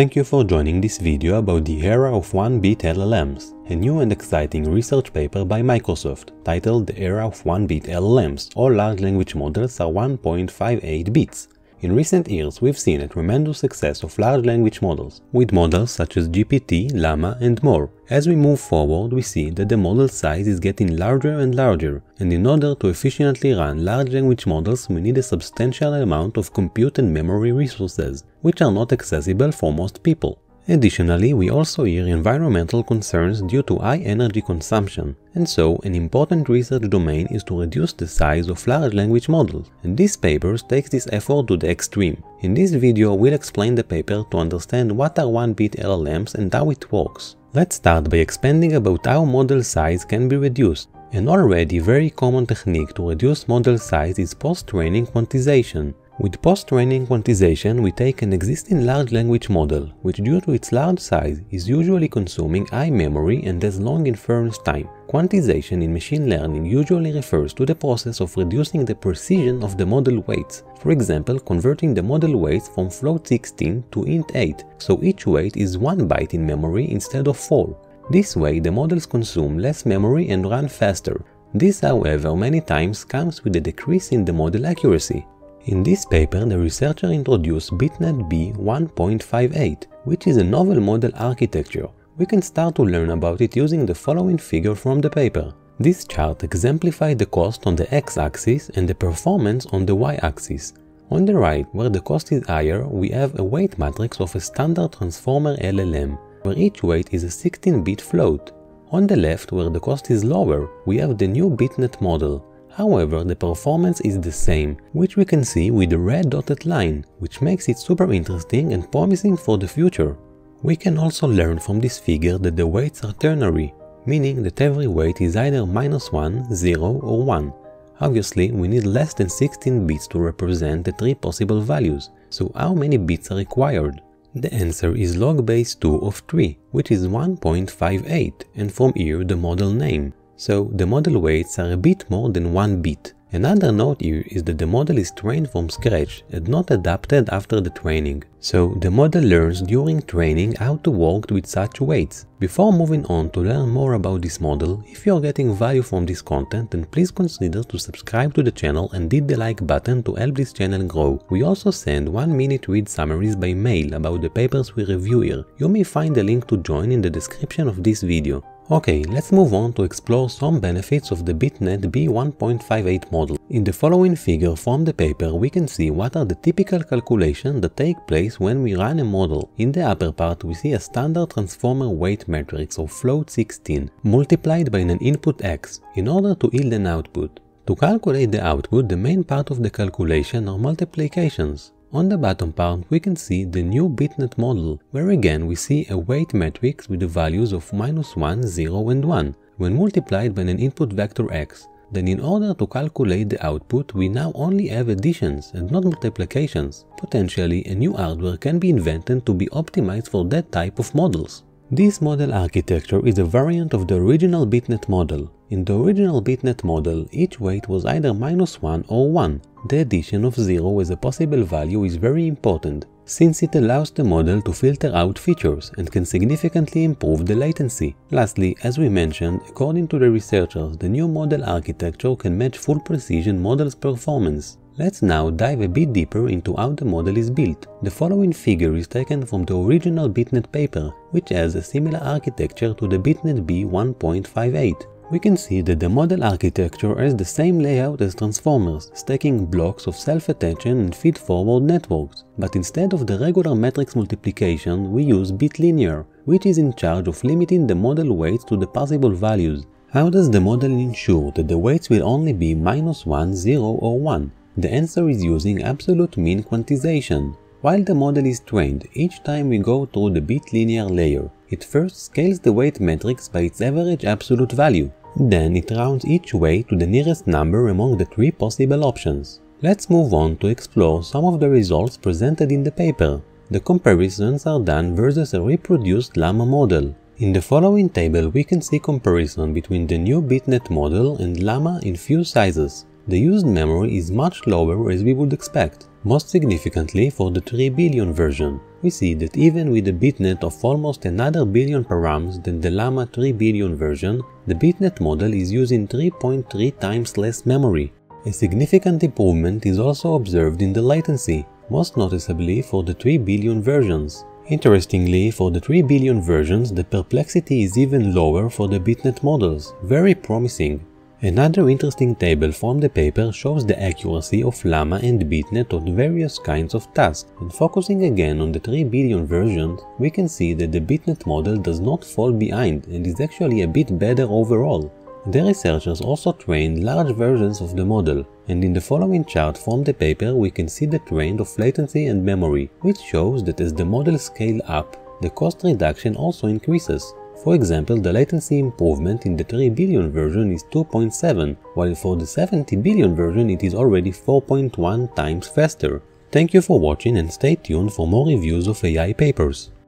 Thank you for joining this video about the era of 1-bit LLMs, a new and exciting research paper by Microsoft titled The Era of 1-bit LLMs. All large language models are 1.58 bits. In recent years, we've seen a tremendous success of large language models, with models such as GPT, LLaMA, and more. As we move forward, we see that the model size is getting larger and larger, and in order to efficiently run large language models, we need a substantial amount of compute and memory resources, which are not accessible for most people. Additionally, we also hear environmental concerns due to high energy consumption, and so an important research domain is to reduce the size of large language models, and this paper takes this effort to the extreme. In this video, we'll explain the paper to understand what are 1-bit LLMs and how it works. Let's start by expanding about how model size can be reduced. An already very common technique to reduce model size is post-training quantization. With post-training quantization, we take an existing large language model, which due to its large size is usually consuming high memory and has long inference time. Quantization in machine learning usually refers to the process of reducing the precision of the model weights. For example, converting the model weights from float 16 to int 8, so each weight is 1 byte in memory instead of 4. This way, the models consume less memory and run faster. This, however, many times comes with a decrease in the model accuracy. In this paper, the researcher introduced BitNet B 1.58, which is a novel model architecture. We can start to learn about it using the following figure from the paper. This chart exemplifies the cost on the x-axis and the performance on the y-axis. On the right, where the cost is higher, we have a weight matrix of a standard transformer LLM, where each weight is a 16-bit float. On the left, where the cost is lower, we have the new BitNet model. However, the performance is the same, which we can see with the red dotted line, which makes it super interesting and promising for the future. We can also learn from this figure that the weights are ternary, meaning that every weight is either -1, 0 or 1. Obviously, we need less than 16 bits to represent the 3 possible values, so how many bits are required? The answer is log base 2 of 3, which is 1.58, and from here the model name. So the model weights are a bit more than 1 bit. Another note here is that the model is trained from scratch and not adapted after the training. So the model learns during training how to work with such weights. Before moving on to learn more about this model, if you are getting value from this content, then please consider to subscribe to the channel and hit the like button to help this channel grow. We also send 1-minute read summaries by mail about the papers we review here. You may find the link to join in the description of this video. Okay, let's move on to explore some benefits of the BitNet B 1.58 model. In the following figure from the paper, we can see what are the typical calculations that take place when we run a model. In the upper part, we see a standard transformer weight matrix of float 16 multiplied by an input x in order to yield an output. To calculate the output, the main part of the calculation are multiplications. On the bottom part, we can see the new BitNet model, where again we see a weight matrix with the values of -1, 0 and 1, when multiplied by an input vector x. Then in order to calculate the output, we now only have additions and not multiplications. Potentially, a new hardware can be invented to be optimized for that type of models. This model architecture is a variant of the original BitNet model. In the original BitNet model, each weight was either -1 or 1. The addition of 0 as a possible value is very important, since it allows the model to filter out features and can significantly improve the latency. Lastly, as we mentioned, according to the researchers, the new model architecture can match full precision model's performance. Let's now dive a bit deeper into how the model is built. The following figure is taken from the original BitNet paper, which has a similar architecture to the BitNet B 1.58. We can see that the model architecture has the same layout as transformers, stacking blocks of self-attention and feed-forward networks. But instead of the regular matrix multiplication, we use BitLinear, which is in charge of limiting the model weights to the possible values. How does the model ensure that the weights will only be -1, 0 or 1? The answer is using absolute mean quantization. While the model is trained, each time we go through the BitLinear layer, it first scales the weight matrix by its average absolute value. Then it rounds each weight to the nearest number among the 3 possible options. Let's move on to explore some of the results presented in the paper. The comparisons are done versus a reproduced LLaMA model. In the following table, we can see comparison between the new BitNet model and LLaMA in few sizes. The used memory is much lower as we would expect, most significantly for the 3 billion version. we see that even with a BitNet of almost another billion params than the LLaMA 3 billion version, the BitNet model is using 3.3 times less memory. A significant improvement is also observed in the latency, most noticeably for the 3 billion versions. Interestingly, for the 3 billion versions, the perplexity is even lower for the BitNet models, very promising. Another interesting table from the paper shows the accuracy of LLaMA and BitNet on various kinds of tasks, and focusing again on the 3 billion versions, we can see that the BitNet model does not fall behind and is actually a bit better overall. The researchers also trained large versions of the model, and in the following chart from the paper we can see the trend of latency and memory, which shows that as the models scale up, the cost reduction also increases. For example, the latency improvement in the 3 billion version is 2.7, while for the 70 billion version it is already 4.1 times faster. Thank you for watching and stay tuned for more reviews of AI papers.